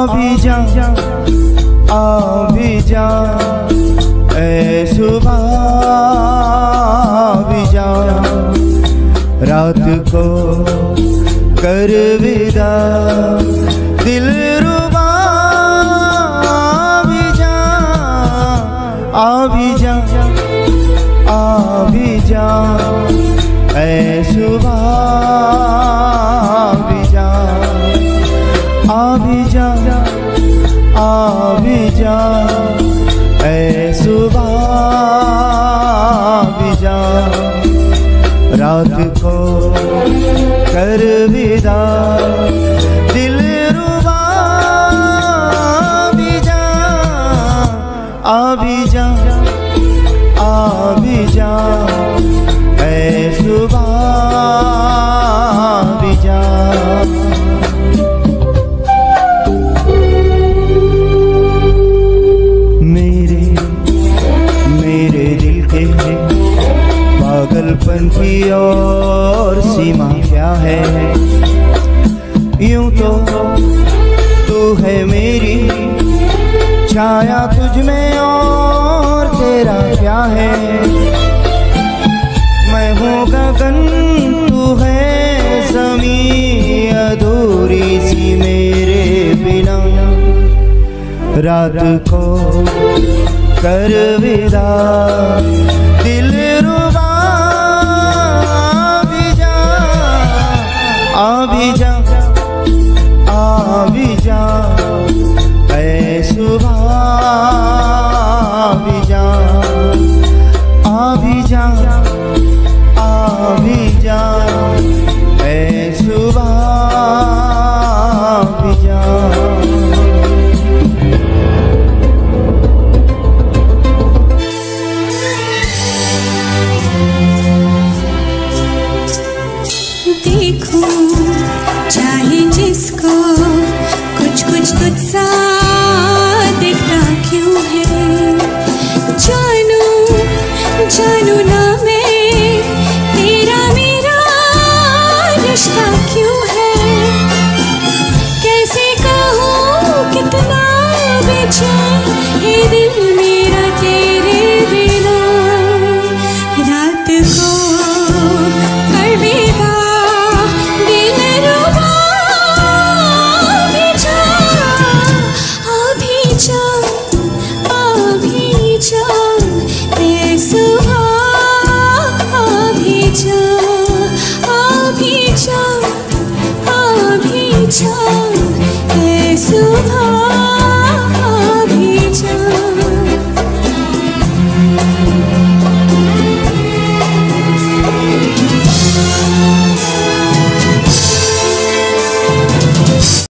भी जा ऐ सुबह भी जा, रात को कर विदा दिलरुबा भी जा, भी जा ऐ सुबह भी जा, भी जा ऐ सुबह भी जा, रात को कर विदा दिलरुबा भी जा, भी जा ऐ सुबह भी जा। मेरे दिल के पागलपन की और सीमा क्या है, यूं तो तू है मेरी छाया तुझ में और तेरा क्या है, मैं हूँ गगन तू है ज़मीं अधूरी सी मेरे बिना, रात को कर विदा दिलरुबा भी जा, भी जा ऐ सुबह भी जा, भी जा ऐ सुबह भी जा। देखूं चाहे जिसको कुछ कुछ तुझसा दिखता क्यों है, जानू ना मैं तेरा मेरा रिश्ता क्यों है, कैसे कहूँ कितना बेचैन है दिल मेरा तेरे बिना, रात को अलविदा ऐ सुबह।